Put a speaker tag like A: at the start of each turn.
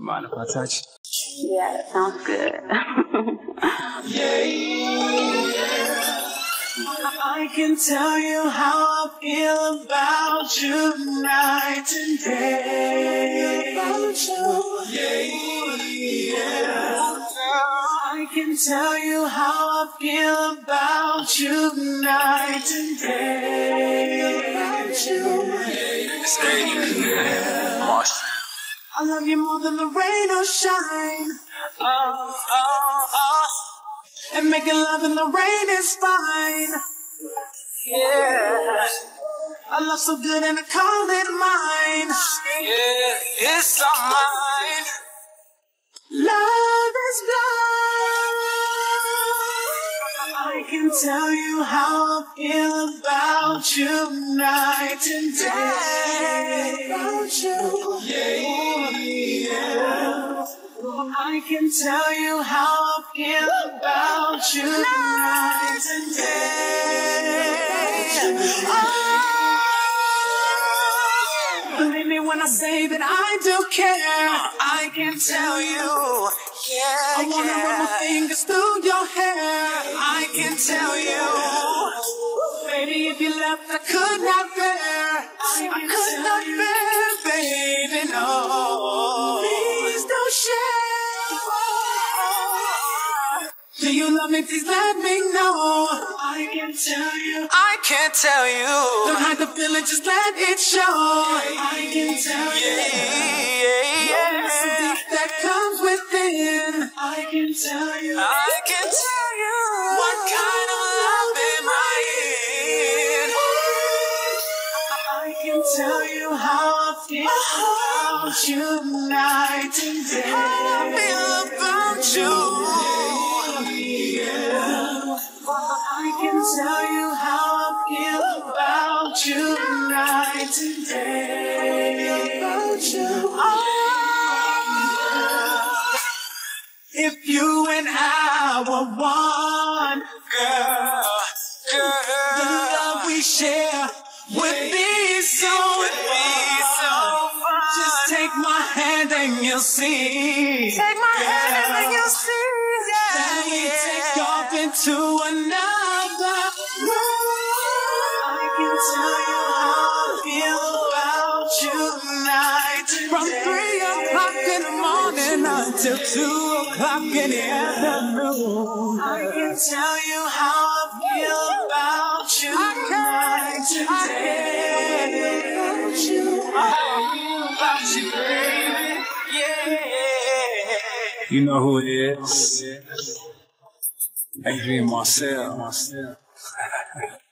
A: Mind if I touch?
B: Yeah, that sounds good.
C: I can tell you how I feel about you night and day. I can tell you how I feel about you night and day.
A: It's Adrian. Marcel.
C: I love you more than the rain or shine. And making love in the rain is fine. Yeah. I love so good and I call it mine. Yeah, it's all mine. Love is blind. I can tell you how I feel about you night and day. About you. Yeah. I can tell you how I feel about you night and day. Believe me when I say that I do care. I can tell you. I wanna run my fingers through your hair. I can tell you. Baby, if you left, I could not bear. I could not bear, baby, no. Please don't share. Do you love me? Please let me know. I can tell you. I can't tell you. Don't hide the feeling, just let it show. I can tell you. Yeah. Message that comes within. I can tell you. I can tell you. What kind of love am I in? I can tell you how I feel about you night and day. How I feel about you. I can tell you how I feel about you night and day. About you. If you and I were one, girl, the love we share would be so fun. Just take my hand and you'll see. Take my hand and you'll see. That we take off into another room. I can tell you how I feel about you night and from day. 3 o'clock in the morning until 2 o'clock in the afternoon. I can tell you how I feel about you night and day. About you, baby. Yeah.
A: You know who it is. Adrian Marcel.